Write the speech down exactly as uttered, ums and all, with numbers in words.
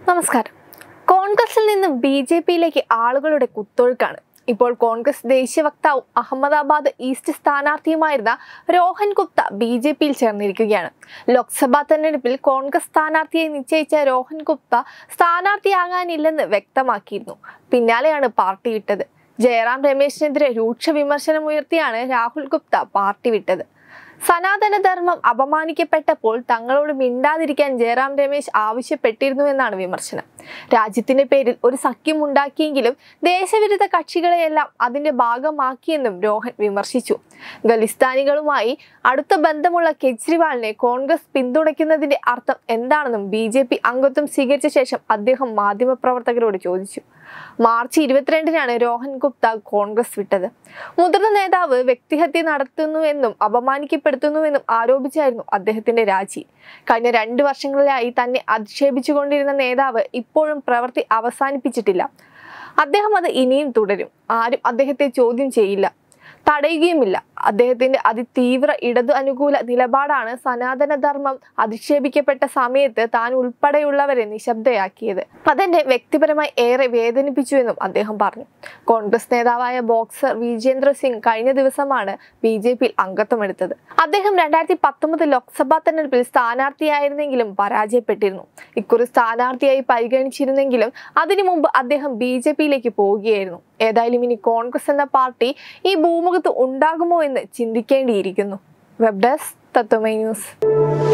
നമസ്കാരം. കോൺഗ്രസിൽ നിന്ന് ബി ജെ പിയിലേക്ക് ആളുകളുടെ കുത്തൊഴുക്കാണ്. ഇപ്പോൾ കോൺഗ്രസ് ദേശീയ വക്താവും അഹമ്മദാബാദ് ഈസ്റ്റ് സ്ഥാനാർത്ഥിയുമായിരുന്ന രോഹൻ ഗുപ്ത ബി ജെ പിയിൽ ചേർന്നിരിക്കുകയാണ്. ലോക്സഭാ തെരഞ്ഞെടുപ്പിൽ കോൺഗ്രസ് സ്ഥാനാർത്ഥിയെ നിശ്ചയിച്ച രോഹൻ ഗുപ്ത സ്ഥാനാർത്ഥിയാകാനില്ലെന്ന് വ്യക്തമാക്കിയിരുന്നു. പിന്നാലെയാണ് പാർട്ടി വിട്ടത്. ജയറാം രമേശിനെതിരെ രൂക്ഷ വിമർശനമുയർത്തിയാണ് രാഹുൽ ഗുപ്ത പാർട്ടി വിട്ടത്. സനാതനധർമ്മം അപമാനിക്കപ്പെട്ടപ്പോൾ തങ്ങളോട് മിണ്ടാതിരിക്കാൻ ജയറാം രമേശ് ആവശ്യപ്പെട്ടിരുന്നു എന്നാണ് വിമർശനം. രാജ്യത്തിന്റെ പേരിൽ ഒരു സഖ്യം ഉണ്ടാക്കിയെങ്കിലും ദേശവിരുദ്ധ കക്ഷികളെയെല്ലാം അതിന്റെ ഭാഗമാക്കിയെന്നും രോഹൻ വിമർശിച്ചു. ഖലിസ്ഥാനികളുമായി അടുത്ത ബന്ധമുള്ള കെജ്രിവാളിനെ കോൺഗ്രസ് പിന്തുണയ്ക്കുന്നതിന്റെ അർത്ഥം എന്താണെന്നും ബി ജെ പി അംഗത്വം സ്വീകരിച്ച ശേഷം അദ്ദേഹം മാധ്യമപ്രവർത്തകരോട് ചോദിച്ചു. മാർച്ച് ഇരുപത്തിരണ്ടിനാണ് രോഹൻ ഗുപ്ത കോൺഗ്രസ് വിട്ടത്. മുതിർന്ന നേതാവ് വ്യക്തിഹത്യ നടത്തുന്നുവെന്നും അപമാനിക്കപ്പെടുത്തുന്നുവെന്നും ആരോപിച്ചായിരുന്നു അദ്ദേഹത്തിന്റെ രാജി. കഴിഞ്ഞ രണ്ട് വർഷങ്ങളിലായി തന്നെ അധിക്ഷേപിച്ചുകൊണ്ടിരുന്ന നേതാവ് ഇപ്പോഴും പ്രവൃത്തി അവസാനിപ്പിച്ചിട്ടില്ല. അദ്ദേഹം അത് ഇനിയും തുടരും. ആരും അദ്ദേഹത്തെ ചോദ്യം ചെയ്യില്ല, തടയുകയുമില്ല. അദ്ദേഹത്തിന്റെ അതിതീവ്ര ഇടതു അനുകൂല നിലപാടാണ് സനാതനധർമ്മം അധിക്ഷേപിക്കപ്പെട്ട സമയത്ത് താൻ ഉൾപ്പെടെയുള്ളവരെ നിശബ്ദയാക്കിയത്. അതെന്നെ വ്യക്തിപരമായി ഏറെ വേദനിപ്പിച്ചുവെന്നും അദ്ദേഹം പറഞ്ഞു. കോൺഗ്രസ് നേതാവായ ബോക്സർ വിജേന്ദ്ര സിംഗ് കഴിഞ്ഞ ദിവസമാണ് ബി ജെ പിയിൽ അംഗത്വമെടുത്തത്. അദ്ദേഹം രണ്ടായിരത്തി പത്തൊമ്പത് ലോക്സഭാ തെരഞ്ഞെടുപ്പിൽ സ്ഥാനാർത്ഥിയായിരുന്നെങ്കിലും പരാജയപ്പെട്ടിരുന്നു. ഇക്കുറി സ്ഥാനാർത്ഥിയായി പരിഗണിച്ചിരുന്നെങ്കിലും അതിനു മുമ്പ് അദ്ദേഹം ബി ജെ പിയിലേക്ക് പോവുകയായിരുന്നു. ഏതായാലും ഇനി കോൺഗ്രസ് എന്ന പാർട്ടി ഈ ഭൂമുഖത്ത് ഉണ്ടാകുമോ എന്ന് ചിന്തിക്കേണ്ടിയിരിക്കുന്നു. Web desk Tatwamayi news.